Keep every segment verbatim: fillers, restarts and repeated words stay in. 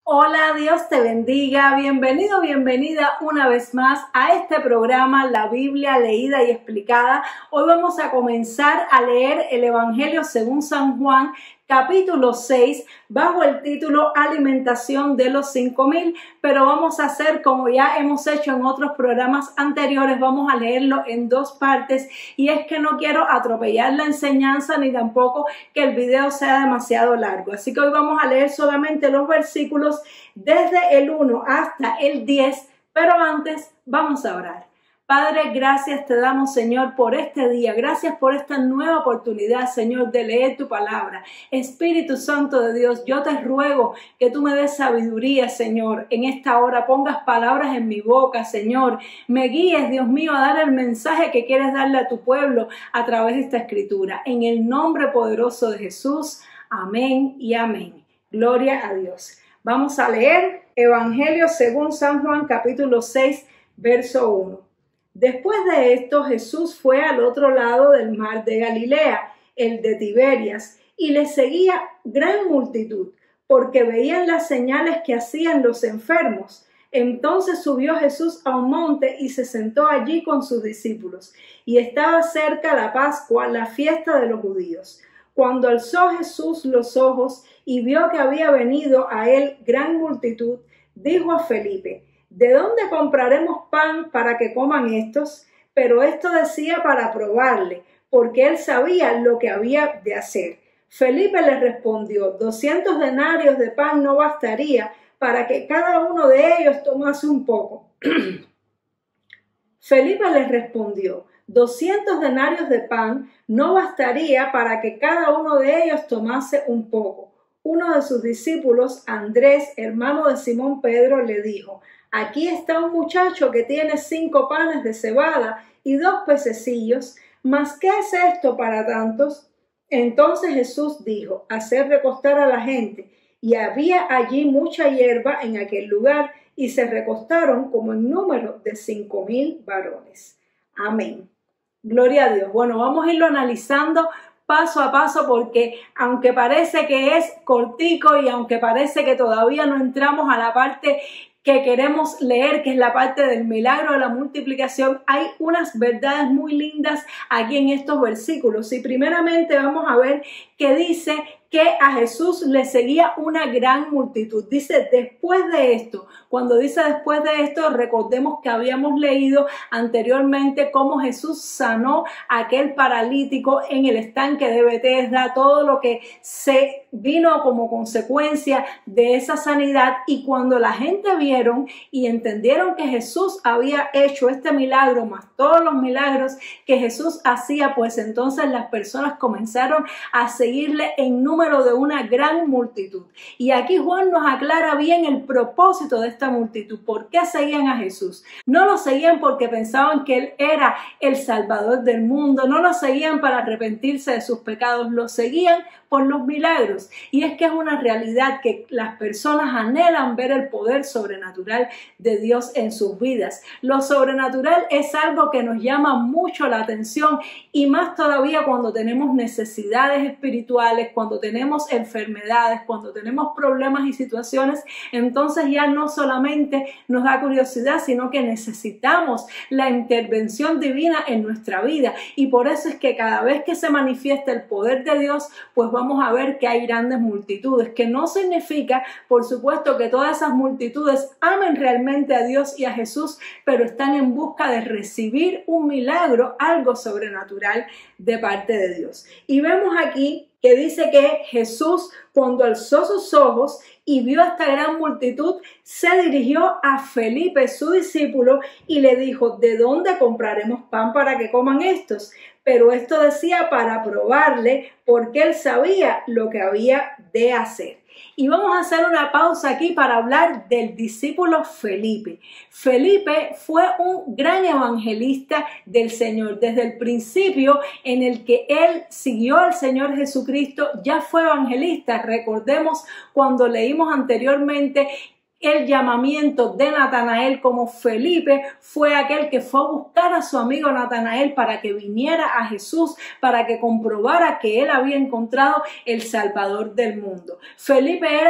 Hola, Dios te bendiga, bienvenido, bienvenida una vez más a este programa La Biblia leída y explicada. Hoy vamos a comenzar a leer el Evangelio según San Juan, capítulo seis, bajo el título Alimentación de los cinco mil, pero vamos a hacer como ya hemos hecho en otros programas anteriores, vamos a leerlo en dos partes, y es que no quiero atropellar la enseñanza ni tampoco que el video sea demasiado largo, así que hoy vamos a leer solamente los versículos desde el uno hasta el diez, pero antes vamos a orar. Padre, gracias te damos, Señor, por este día. Gracias por esta nueva oportunidad, Señor, de leer tu palabra. Espíritu Santo de Dios, yo te ruego que tú me des sabiduría, Señor. En esta hora pongas palabras en mi boca, Señor. Me guíes, Dios mío, a dar el mensaje que quieres darle a tu pueblo a través de esta escritura. En el nombre poderoso de Jesús. Amén y amén. Gloria a Dios. Vamos a leer Evangelio según San Juan, capítulo seis, verso uno. Después de esto, Jesús fue al otro lado del mar de Galilea, el de Tiberias, y le seguía gran multitud, porque veían las señales que hacían los enfermos. Entonces subió Jesús a un monte y se sentó allí con sus discípulos, y estaba cerca la Pascua, la fiesta de los judíos. Cuando alzó Jesús los ojos y vio que había venido a él gran multitud, dijo a Felipe: ¿de dónde compraremos pan para que coman estos? Pero esto decía para probarle, porque él sabía lo que había de hacer. Felipe le respondió: doscientos denarios de pan no bastaría para que cada uno de ellos tomase un poco. Felipe le respondió: doscientos denarios de pan no bastaría para que cada uno de ellos tomase un poco. Uno de sus discípulos, Andrés, hermano de Simón Pedro, le dijo: aquí está un muchacho que tiene cinco panes de cebada y dos pececillos, ¿mas qué es esto para tantos? Entonces Jesús dijo: hacer recostar a la gente. Y había allí mucha hierba en aquel lugar, y se recostaron como en número de cinco mil varones. Amén. Gloria a Dios. Bueno, vamos a irlo analizando paso a paso, porque aunque parece que es cortico y aunque parece que todavía no entramos a la parte que queremos leer, que es la parte del milagro de la multiplicación, hay unas verdades muy lindas aquí en estos versículos. Y primeramente vamos a ver que dice que a Jesús le seguía una gran multitud. Dice después de esto. Cuando dice después de esto, recordemos que habíamos leído anteriormente cómo Jesús sanó a aquel paralítico en el estanque de Betesda, todo lo que se vino como consecuencia de esa sanidad. Y cuando la gente vieron y entendieron que Jesús había hecho este milagro, más todos los milagros que Jesús hacía, pues entonces las personas comenzaron a seguirle en número de una gran multitud. Y aquí Juan nos aclara bien el propósito de esta multitud. ¿Por qué seguían a Jesús? No lo seguían porque pensaban que él era el Salvador del mundo, no lo seguían para arrepentirse de sus pecados, lo seguían por los milagros. Y es que es una realidad que las personas anhelan ver el poder sobrenatural de Dios en sus vidas. Lo sobrenatural es algo que nos llama mucho la atención, y más todavía cuando tenemos necesidades espirituales, cuando tenemos enfermedades, cuando tenemos problemas y situaciones. Entonces ya no solamente nos da curiosidad, sino que necesitamos la intervención divina en nuestra vida. Y por eso es que cada vez que se manifiesta el poder de Dios, pues vamos a ver que hay grandes multitudes, que no significa, por supuesto, que todas esas multitudes amen realmente a Dios y a Jesús, pero están en busca de recibir un milagro, algo sobrenatural de parte de Dios. Y vemos aquí que dice que Jesús, cuando alzó sus ojos y vio a esta gran multitud, se dirigió a Felipe, su discípulo, y le dijo: ¿de dónde compraremos pan para que coman estos? Pero esto decía para probarle, porque él sabía lo que había de hacer. Y vamos a hacer una pausa aquí para hablar del discípulo Felipe. Felipe fue un gran evangelista del Señor. Desde el principio en el que él siguió al Señor Jesucristo, ya fue evangelista. Recordemos cuando leímos anteriormente el llamamiento de Natanael, como Felipe fue aquel que fue a buscar a su amigo Natanael para que viniera a Jesús, para que comprobara que él había encontrado el Salvador del mundo. Felipe era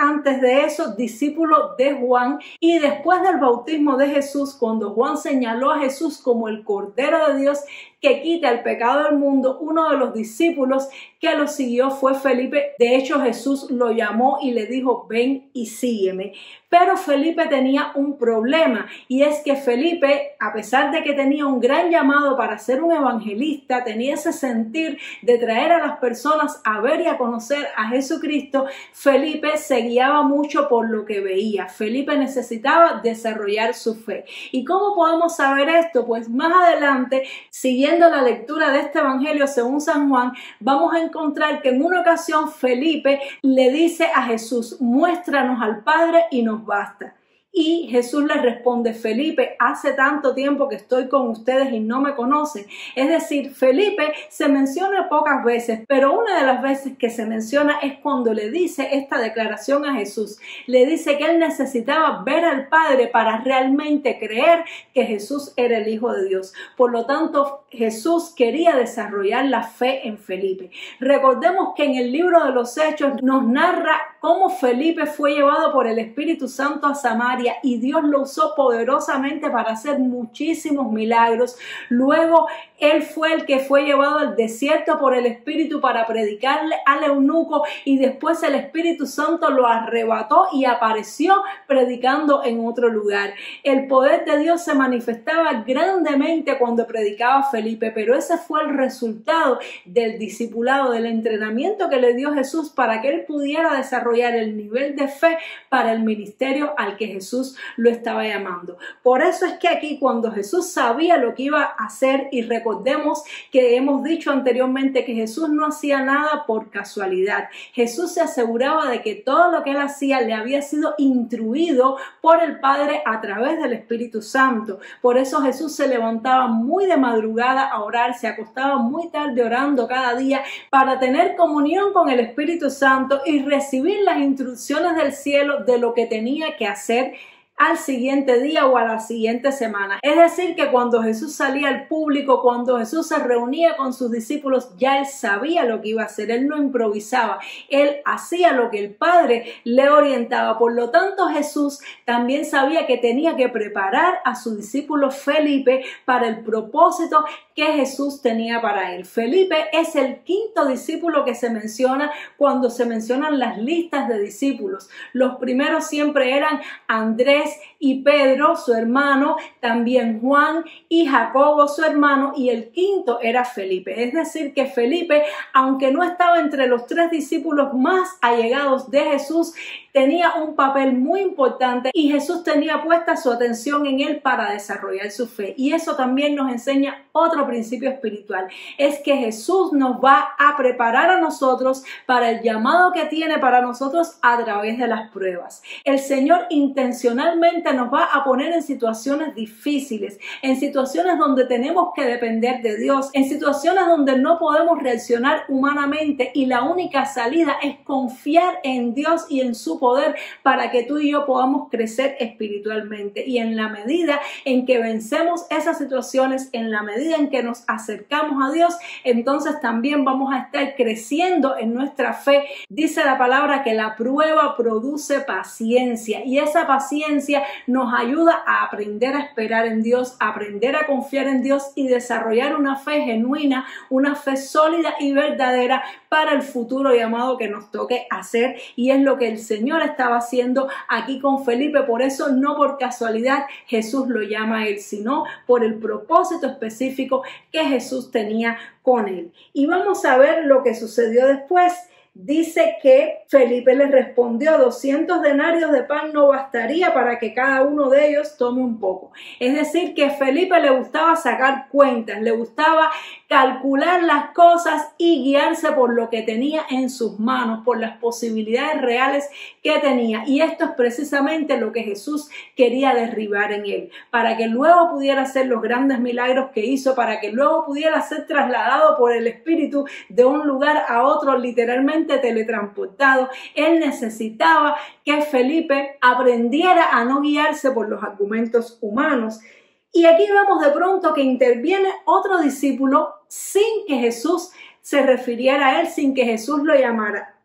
antes de eso discípulo de Juan, y después del bautismo de Jesús, cuando Juan señaló a Jesús como el Cordero de Dios que quita el pecado del mundo, uno de los discípulos que lo siguió fue Felipe. De hecho, Jesús lo llamó y le dijo, ven y sígueme. Pero Felipe tenía un problema, y es que Felipe, a pesar de que tenía un gran llamado para ser un evangelista, tenía ese sentir de traer a las personas a ver y a conocer a Jesucristo, Felipe se guiaba mucho por lo que veía. Felipe necesitaba desarrollar su fe. ¿Y cómo podemos saber esto? Pues más adelante, siguiendo la lectura de este evangelio según San Juan, vamos a encontrar que en una ocasión Felipe le dice a Jesús, muéstranos al Padre y nos basta. Y Jesús le responde, Felipe, hace tanto tiempo que estoy con ustedes y no me conocen. Es decir, Felipe se menciona pocas veces, pero una de las veces que se menciona es cuando le dice esta declaración a Jesús. Le dice que él necesitaba ver al Padre para realmente creer que Jesús era el Hijo de Dios. Por lo tanto, Jesús quería desarrollar la fe en Felipe. Recordemos que en el libro de los Hechos nos narra cómo Felipe fue llevado por el Espíritu Santo a Samaria, y Dios lo usó poderosamente para hacer muchísimos milagros. Luego él fue el que fue llevado al desierto por el Espíritu para predicarle al eunuco, y después el Espíritu Santo lo arrebató y apareció predicando en otro lugar. El poder de Dios se manifestaba grandemente cuando predicaba Felipe, pero ese fue el resultado del discipulado, del entrenamiento que le dio Jesús para que él pudiera desarrollar el nivel de fe para el ministerio al que Jesús lo estaba llamando. Por eso es que aquí, cuando Jesús sabía lo que iba a hacer, y recordemos que hemos dicho anteriormente que Jesús no hacía nada por casualidad. Jesús se aseguraba de que todo lo que él hacía le había sido instruido por el Padre a través del Espíritu Santo. Por eso Jesús se levantaba muy de madrugada a orar, se acostaba muy tarde orando cada día para tener comunión con el Espíritu Santo y recibir las instrucciones del cielo de lo que tenía que hacer al siguiente día o a la siguiente semana. Es decir, que cuando Jesús salía al público, cuando Jesús se reunía con sus discípulos, ya él sabía lo que iba a hacer. Él no improvisaba, él hacía lo que el Padre le orientaba. Por lo tanto, Jesús también sabía que tenía que preparar a su discípulo Felipe para el propósito que Jesús tenía para él. Felipe es el quinto discípulo que se menciona cuando se mencionan las listas de discípulos. Los primeros siempre eran Andrés y Pedro, su hermano, también Juan y Jacobo, su hermano, y el quinto era Felipe. Es decir, que Felipe, aunque no estaba entre los tres discípulos más allegados de Jesús, tenía un papel muy importante, y Jesús tenía puesta su atención en él para desarrollar su fe. Y eso también nos enseña otro principio espiritual, es que Jesús nos va a preparar a nosotros para el llamado que tiene para nosotros a través de las pruebas. El Señor intencionalmente nos va a poner en situaciones difíciles, en situaciones donde tenemos que depender de Dios, en situaciones donde no podemos reaccionar humanamente, y la única salida es confiar en Dios y en su poder para que tú y yo podamos crecer espiritualmente. Y en la medida en que vencemos esas situaciones, en la medida en que nos acercamos a Dios, entonces también vamos a estar creciendo en nuestra fe. Dice la palabra que la prueba produce paciencia, y esa paciencia nos ayuda a aprender a esperar en Dios, a aprender a confiar en Dios y desarrollar una fe genuina, una fe sólida y verdadera para el futuro llamado que nos toque hacer. Y es lo que el Señor estaba haciendo aquí con Felipe. Por eso, no por casualidad Jesús lo llama a él, sino por el propósito específico que Jesús tenía con él. Y vamos a ver lo que sucedió después. Dice que Felipe le respondió, doscientos denarios de pan no bastaría para que cada uno de ellos tome un poco. Es decir, que a Felipe le gustaba sacar cuentas, le gustaba calcular las cosas y guiarse por lo que tenía en sus manos, por las posibilidades reales que tenía. Y esto es precisamente lo que Jesús quería derribar en él, para que luego pudiera hacer los grandes milagros que hizo, para que luego pudiera ser trasladado por el Espíritu de un lugar a otro, literalmente teletransportado. Él necesitaba que Felipe aprendiera a no guiarse por los argumentos humanos. Y aquí vemos de pronto que interviene otro discípulo sin que Jesús se refiriera a él, sin que Jesús lo llamara.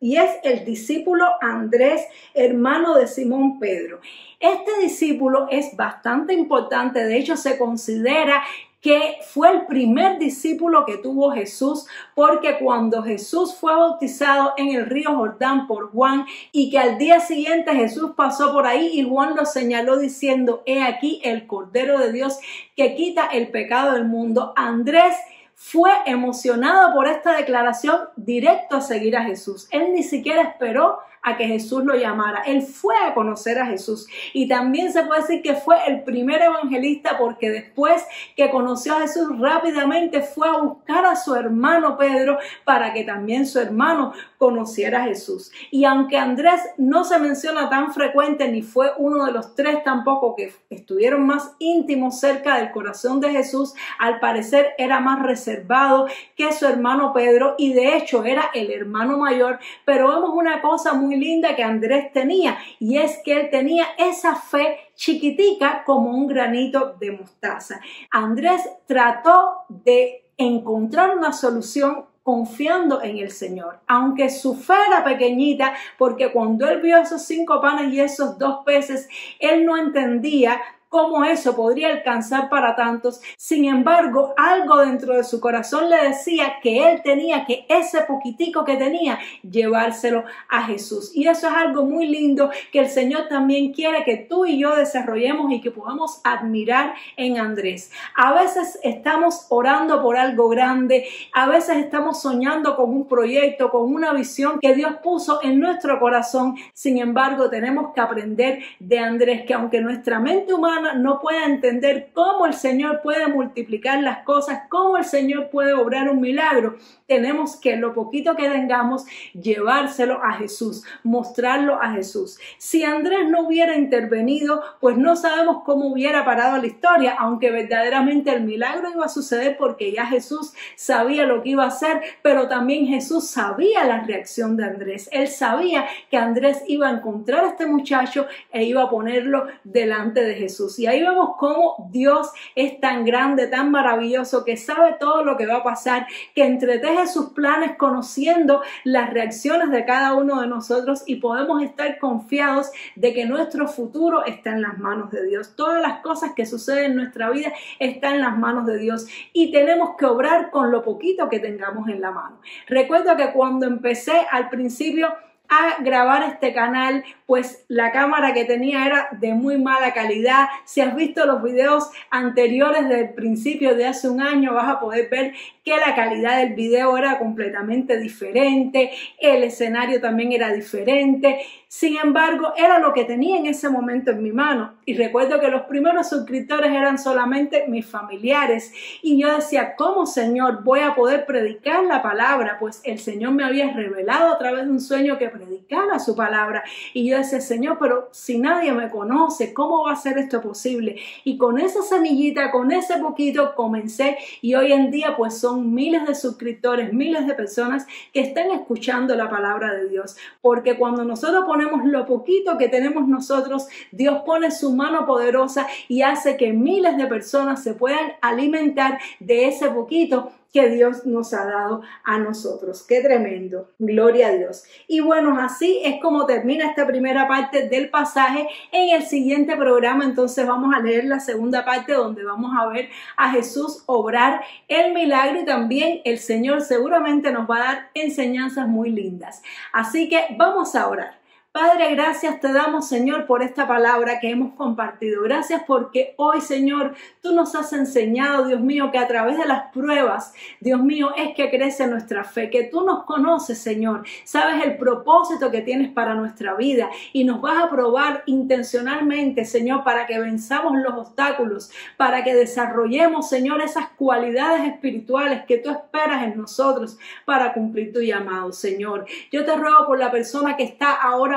y es el discípulo Andrés, hermano de Simón Pedro. Este discípulo es bastante importante, de hecho se considera que fue el primer discípulo que tuvo Jesús, porque cuando Jesús fue bautizado en el río Jordán por Juan y que al día siguiente Jesús pasó por ahí y Juan lo señaló diciendo: he aquí el Cordero de Dios que quita el pecado del mundo, Andrés fue emocionado por esta declaración directo a seguir a Jesús. Él ni siquiera esperó a que Jesús lo llamara. Él fue a conocer a Jesús. Y también se puede decir que fue el primer evangelista, porque después que conoció a Jesús rápidamente fue a buscar a su hermano Pedro para que también su hermano conociera a Jesús. Y aunque Andrés no se menciona tan frecuente, ni fue uno de los tres tampoco que estuvieron más íntimos cerca del corazón de Jesús, al parecer era más reservado que su hermano Pedro, y de hecho era el hermano mayor. Pero vemos una cosa muy linda que Andrés tenía, y es que él tenía esa fe chiquitica como un granito de mostaza. Andrés trató de encontrar una solución confiando en el Señor, aunque su fe era pequeñita, porque cuando él vio esos cinco panes y esos dos peces, él no entendía cómo eso podría alcanzar para tantos. Sin embargo, algo dentro de su corazón le decía que él tenía que ese poquitico que tenía, llevárselo a Jesús. Y eso es algo muy lindo que el Señor también quiere que tú y yo desarrollemos y que podamos admirar en Andrés. A veces estamos orando por algo grande, a veces estamos soñando con un proyecto, con una visión que Dios puso en nuestro corazón. Sin embargo, tenemos que aprender de Andrés, que aunque nuestra mente humana no pueda entender cómo el Señor puede multiplicar las cosas, cómo el Señor puede obrar un milagro, tenemos que lo poquito que tengamos llevárselo a Jesús, mostrarlo a Jesús. Si Andrés no hubiera intervenido, pues no sabemos cómo hubiera parado la historia, aunque verdaderamente el milagro iba a suceder porque ya Jesús sabía lo que iba a hacer, pero también Jesús sabía la reacción de Andrés. Él sabía que Andrés iba a encontrar a este muchacho e iba a ponerlo delante de Jesús. Y ahí vemos cómo Dios es tan grande, tan maravilloso, que sabe todo lo que va a pasar, que entreteje sus planes conociendo las reacciones de cada uno de nosotros, y podemos estar confiados de que nuestro futuro está en las manos de Dios. Todas las cosas que suceden en nuestra vida están en las manos de Dios, y tenemos que obrar con lo poquito que tengamos en la mano. Recuerdo que cuando empecé al principio a grabar este canal, pues la cámara que tenía era de muy mala calidad. Si has visto los videos anteriores del principio de hace un año, vas a poder ver que la calidad del video era completamente diferente, el escenario también era diferente. Sin embargo, era lo que tenía en ese momento en mi mano. Y recuerdo que los primeros suscriptores eran solamente mis familiares. Y yo decía, ¿cómo, Señor, voy a poder predicar la palabra? Pues el Señor me había revelado a través de un sueño que predicara su palabra. Y yo decía, Señor, pero si nadie me conoce, ¿cómo va a ser esto posible? Y con esa semillita, con ese poquito, comencé. Y hoy en día, pues son miles de suscriptores, miles de personas que están escuchando la palabra de Dios. Porque cuando nosotros ponemos lo poquito que tenemos nosotros, Dios pone su mano poderosa y hace que miles de personas se puedan alimentar de ese poquito que Dios nos ha dado a nosotros. ¡Qué tremendo! Gloria a Dios. Y bueno, así es como termina esta primera parte del pasaje. En el siguiente programa entonces vamos a leer la segunda parte, donde vamos a ver a Jesús obrar el milagro, y también el Señor seguramente nos va a dar enseñanzas muy lindas. Así que vamos a orar. Padre, gracias te damos, Señor, por esta palabra que hemos compartido. Gracias porque hoy, Señor, tú nos has enseñado, Dios mío, que a través de las pruebas, Dios mío, es que crece nuestra fe, que tú nos conoces, Señor, sabes el propósito que tienes para nuestra vida, y nos vas a probar intencionalmente, Señor, para que venzamos los obstáculos, para que desarrollemos, Señor, esas cualidades espirituales que tú esperas en nosotros para cumplir tu llamado, Señor. Yo te ruego por la persona que está ahora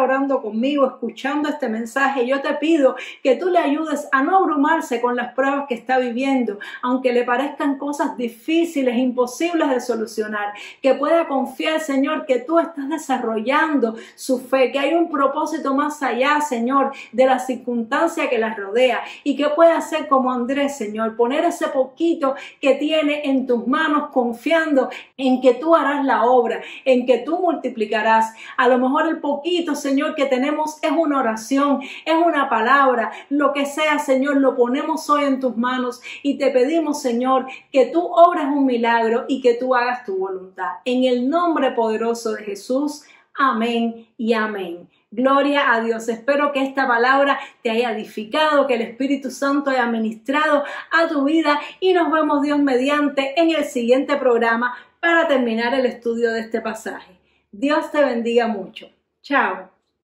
orando conmigo, escuchando este mensaje, yo te pido que tú le ayudes a no abrumarse con las pruebas que está viviendo, aunque le parezcan cosas difíciles, imposibles de solucionar, que pueda confiar, Señor, que tú estás desarrollando su fe, que hay un propósito más allá, Señor, de la circunstancia que las rodea, y que pueda hacer como Andrés, Señor, poner ese poquito que tiene en tus manos, confiando en que tú harás la obra, en que tú multiplicarás. A lo mejor el poquito, Señor, que tenemos es una oración, es una palabra, lo que sea, Señor, lo ponemos hoy en tus manos y te pedimos, Señor, que tú obres un milagro y que tú hagas tu voluntad. En el nombre poderoso de Jesús, amén y amén. Gloria a Dios. Espero que esta palabra te haya edificado, que el Espíritu Santo haya ministrado a tu vida y nos vemos, Dios mediante, en el siguiente programa para terminar el estudio de este pasaje. Dios te bendiga mucho. Chao.